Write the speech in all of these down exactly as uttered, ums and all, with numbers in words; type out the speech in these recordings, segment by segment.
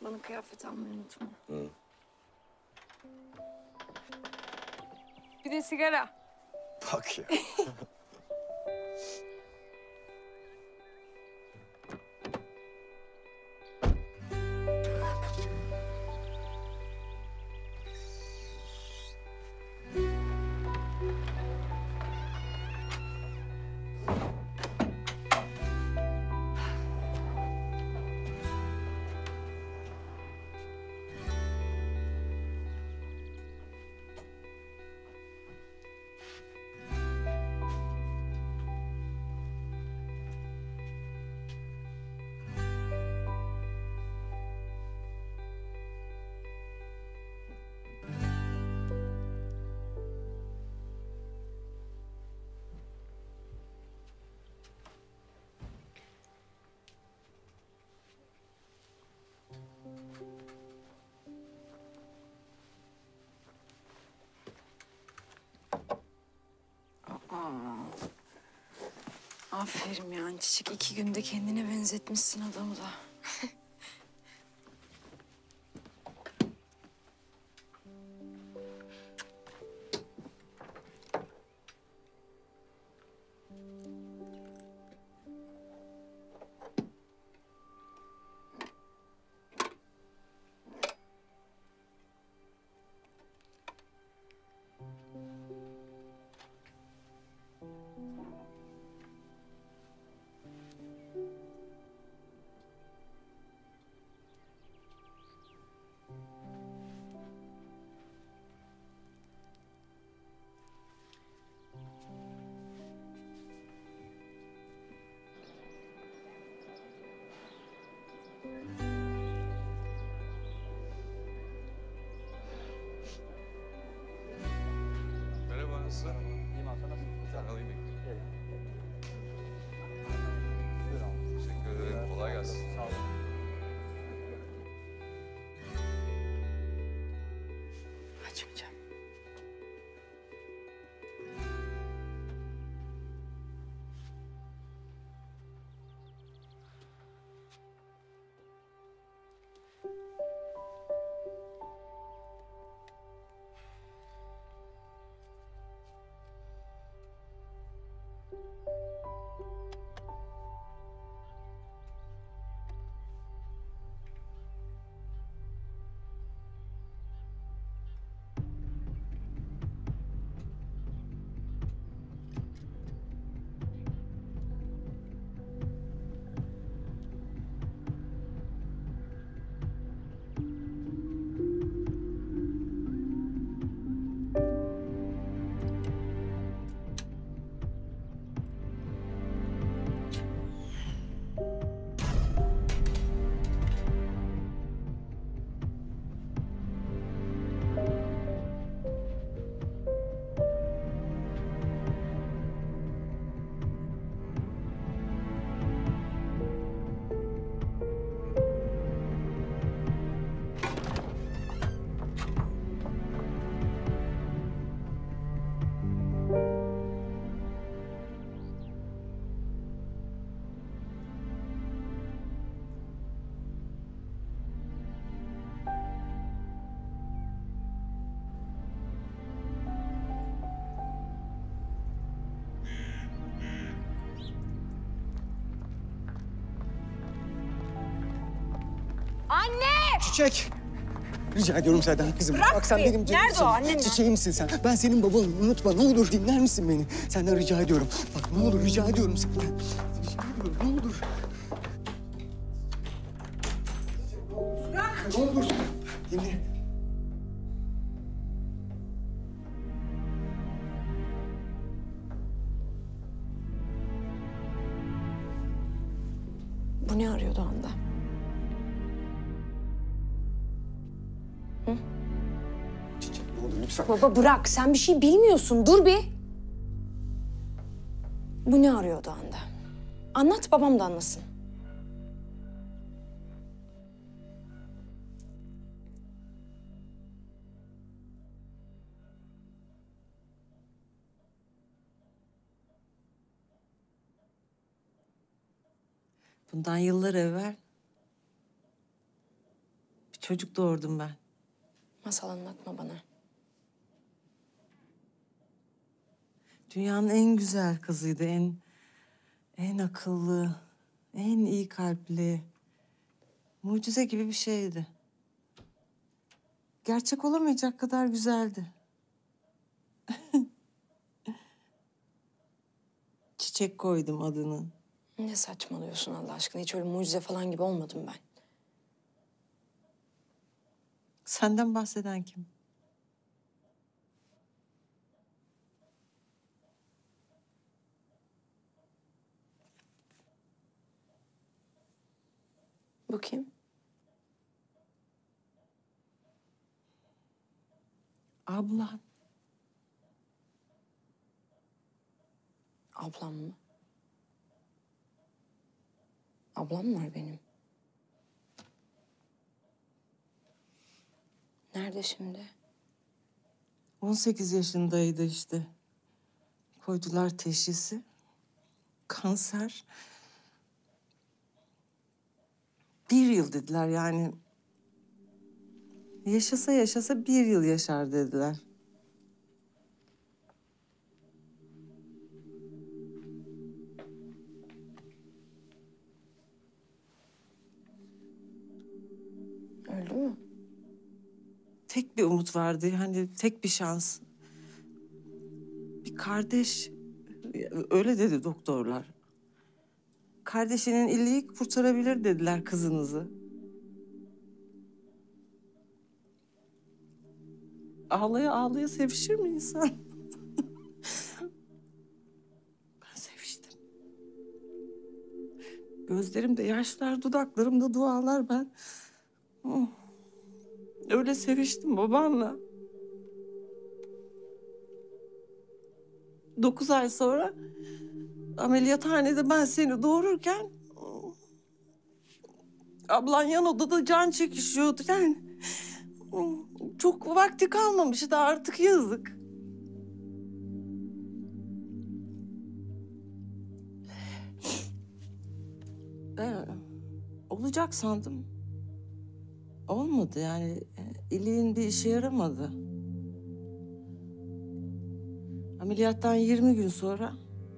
Bana kıyafet almayı unutma. Hı. Bir de sigara. Bak ya. Aferin yani Çiçek. iki günde kendine benzetmişsin adamı da. Merhaba, nasılsın? İyiyim abi, sen nasılsın? Sen alayım mı? Gel. Teşekkür ederim, kolay gelsin. Sağ olun. Açmayacağım. Anne! Çiçek! Rica ediyorum senden kızım. Bırak Bak sen bir. benim canımsın. Nerede o, annem mi? Çiçeğimsin sen. Ben senin babanım. Unutma ne olur dinler misin beni? Senden rica ediyorum. Bak ne olur rica ediyorum senden. Rica ediyorum ne olur. Bırak! Ne olur. Dinle. Bu ne arıyordu anda? Çiçek ne olur lütfen. Baba bırak. Sen bir şey bilmiyorsun. Dur bir. Bu ne arıyordu anda? Anlat, babam da anlasın. Bundan yıllar evvel Çocuk doğurdum ben. Masal anlatma bana. Dünyanın en güzel kızıydı, en en akıllı, en iyi kalpli. Mucize gibi bir şeydi. Gerçek olamayacak kadar güzeldi. Çiçek koydum adını. Ne saçmalıyorsun Allah aşkına? Hiç öyle mucize falan gibi olmadım ben. Senden bahseden kim? Bu kim? Ablan. Ablam mı? Ablam var benim. Nerede şimdi? on sekiz yaşındaydı işte. Koydular teşhisi. Kanser. Bir yıl dediler yani. Yaşasa yaşasa bir yıl yaşar dediler. Öldü mü? Tek bir umut vardı, hani tek bir şans. Bir kardeş, öyle dedi doktorlar. Kardeşinin iliği kurtarabilir dediler kızınızı. Ağlaya ağlaya sevişir mi insan? Ben seviştim. Gözlerimde yaşlar, dudaklarımda dualar ben. Oh. Öyle seviştim babanla. Dokuz ay sonra ameliyathanede ben seni doğururken ablan yan odada can çekişiyordu yani. Çok vakti kalmamıştı artık, yazık. Ben olacak sandım. Olmadı yani. İliğin bir işe yaramadı. Ameliyattan yirmi gün sonra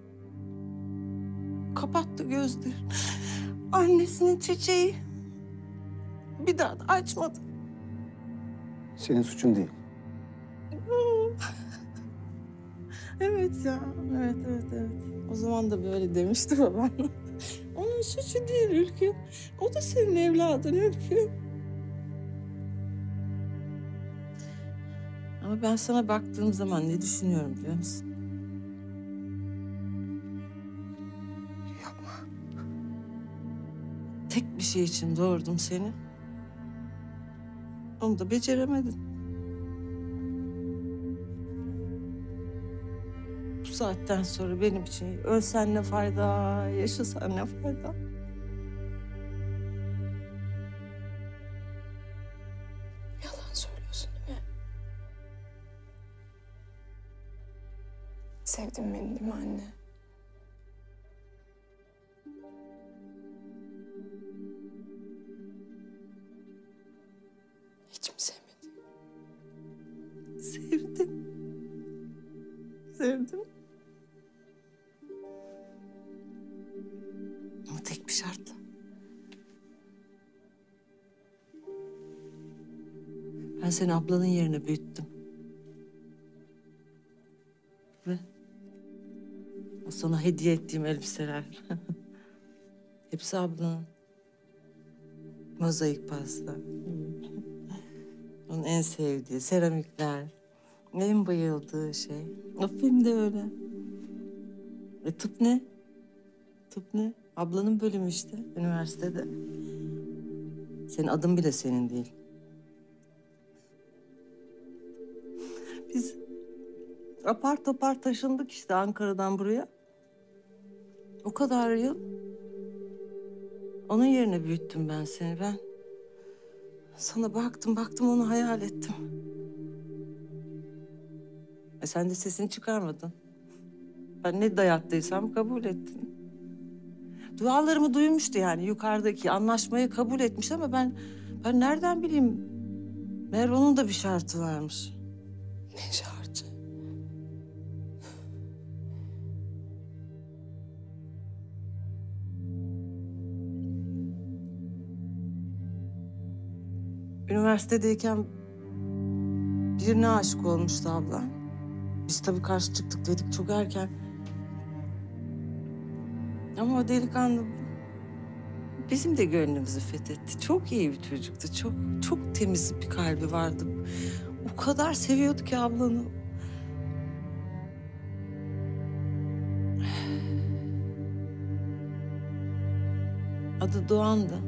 kapattı gözleri. Annesinin çiçeği bir daha da açmadı. Senin suçun değil. Evet ya, evet, evet, evet. O zaman da böyle demişti babam. Onun suçu değil Ülkü. O da senin evladın Ülkü. Ama ben sana baktığım zaman ne düşünüyorum biliyor musun? Yapma. Tek bir şey için doğurdum seni. Onu da beceremedin. Bu saatten sonra benim için ölsen ne fayda, yaşasan ne fayda? Yalan söylüyorsun değil mi? Sevdin beni değil mi anne? Hiç mi sevmedin? Sevdim. Sevdim. Ama tek bir şartla. Ben seni ablanın yerine büyüttüm. Ve o sana hediye ettiğim elbiseler. Hepsi ablanın. Mozaik pasta. Onun en sevdiği seramikler. En bayıldığı şey. O film de öyle. E tıp ne? Tıp ne? Ablanın bölümü işte üniversitede. Senin adın bile senin değil. Biz apar topar taşındık işte Ankara'dan buraya. O kadar yıl. Onun yerine büyüttüm ben seni. Ben sana baktım baktım onu hayal ettim. E sen de sesini çıkarmadın. Ben ne dayattıysam kabul ettin. Dualarımı duymuştu yani yukarıdaki anlaşmayı kabul etmiş ama ben Ben nereden bileyim? Meğer onun da bir şartı varmış. Ne şartı? Üniversitedeyken birine aşık olmuştu abla. Biz tabii karşı çıktık dedik çok erken. Ama o delikanlı bizim de gönlümüzü fethetti. Çok iyi bir çocuktu. Çok çok temiz bir kalbi vardı. O kadar seviyordu ki ablanı. Adı Doğan'dı.